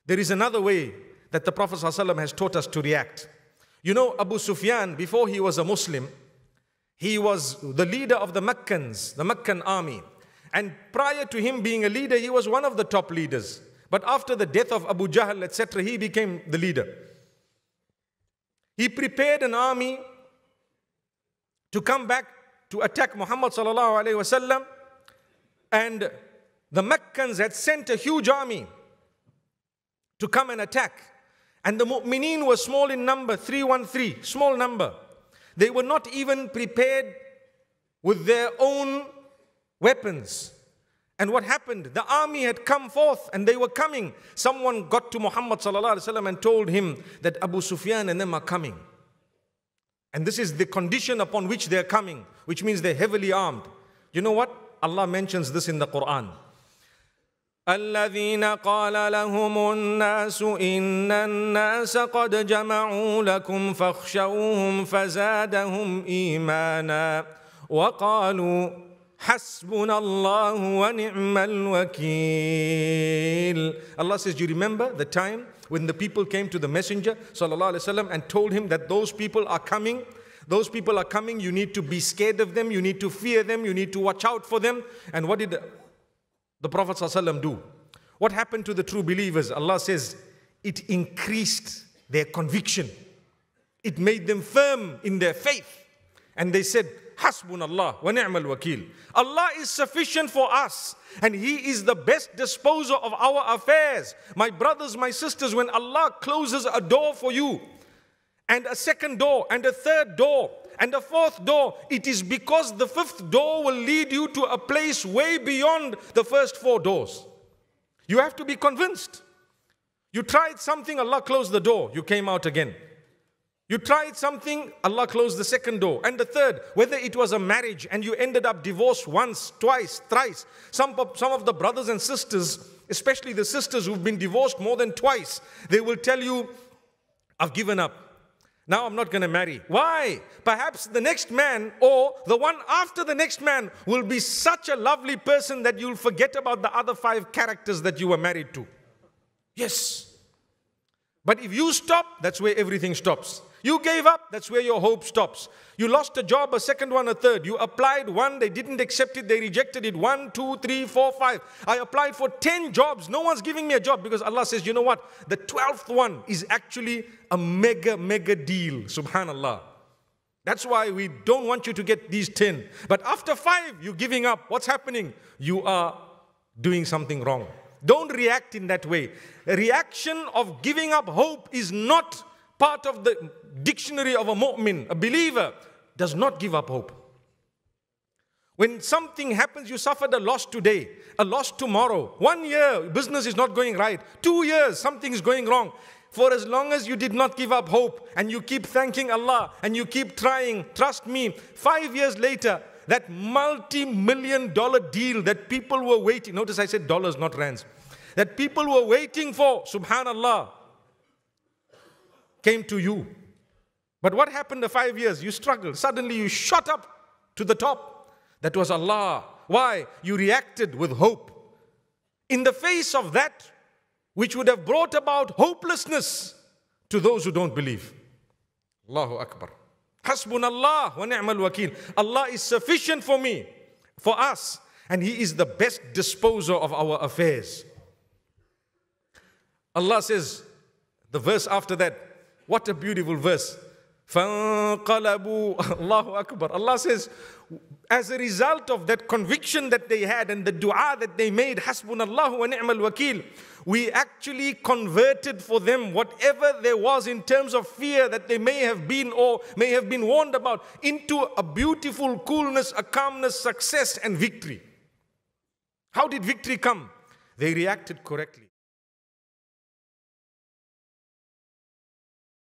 There is another way that the Prophet ﷺ has taught us to react. You know, Abu Sufyan, before he was a Muslim, he was the leader of the Meccans, the Meccan army. And prior to him being a leader, he was one of the top leaders. But after the death of Abu Jahl, etc., he became the leader. He prepared an army to come back to attack Muhammad sallallahu alaihi wasallam, and the Meccans had sent a huge army to come and attack. And the mu'mineen were small in number, 313, small number. They were not even prepared with their own weapons. And what happened? The army had come forth and they were coming. Someone got to Muhammad sallallahu alaihi wasallam and told him that Abu Sufyan and them are coming. And this is the condition upon which they are coming, which means they're heavily armed. You know what? Allah mentions this in the Qur'an. الذين قال لهم الناس إن الناس قد جمعوا لكم فاخشوهم فزادهم إيمانا وقالوا Hasbunallahu Wa Ni'mal Wakeel. Allah says, do you remember the time when the people came to the Messenger sallallahu alaihi wasallam and told him that those people are coming? Those people are coming, you need to be scared of them, you need to fear them, you need to watch out for them. And what did the Prophet sallallahu alaihi wasallam do? What happened to the true believers? Allah says, it increased their conviction. It made them firm in their faith. And they said, Hasbunallahu Wa Ni'mal Wakeel. Allah is sufficient for us, and He is the best disposer of our affairs. My brothers, my sisters, when Allah closes a door for you, and a second door, and a third door, and a fourth door, it is because the fifth door will lead you to a place way beyond the first four doors. You have to be convinced. You tried something, Allah closed the door, you came out again. You tried something, Allah closed the second door and the third. Whether it was a marriage and you ended up divorced once, twice, thrice. Some of the brothers and sisters, especially the sisters who've been divorced more than twice, they will tell you, I've given up. Now I'm not going to marry. Why? Perhaps the next man or the one after the next man will be such a lovely person that you'll forget about the other 5 characters that you were married to. Yes. But if you stop, that's where everything stops. You gave up, that's where your hope stops. You lost a job, a second one, a third. You applied one, they didn't accept it, they rejected it. 1, 2, 3, 4, 5. I applied for 10 jobs. No one's giving me a job because Allah says, you know what? The 12th one is actually a mega deal. Subhanallah. That's why we don't want you to get these 10. But after 5, you're giving up. What's happening? You are doing something wrong. Don't react in that way. A reaction of giving up hope is not part of the dictionary of a mu'min. A believer does not give up hope. When something happens, you suffered a loss today, a loss tomorrow. 1 year, business is not going right. 2 years, something is going wrong. For as long as you did not give up hope and you keep thanking Allah and you keep trying, trust me, 5 years later, that multi-million-dollar deal that people were waiting, notice I said dollars, not rands, that people were waiting for, subhanallah, came to you. But what happened the 5 years? You struggled. Suddenly you shot up to the top. That was Allah. Why? You reacted with hope. In the face of that, which would have brought about hopelessness to those who don't believe. Allahu Akbar. Hasbunallahu Wa Ni'mal Wakeel. Allah is sufficient for me, for us, and He is the best disposer of our affairs. Allah says, the verse after that, what a beautiful verse. فَانْقَلَبُوا Allahu Akbar. Allah says, as a result of that conviction that they had and the dua that they made, Hasbunallahu Wa Ni'mal Wakeel, we actually converted for them whatever there was in terms of fear that they may have been or may have been warned about into a beautiful coolness, a calmness, success and victory. How did victory come? They reacted correctly.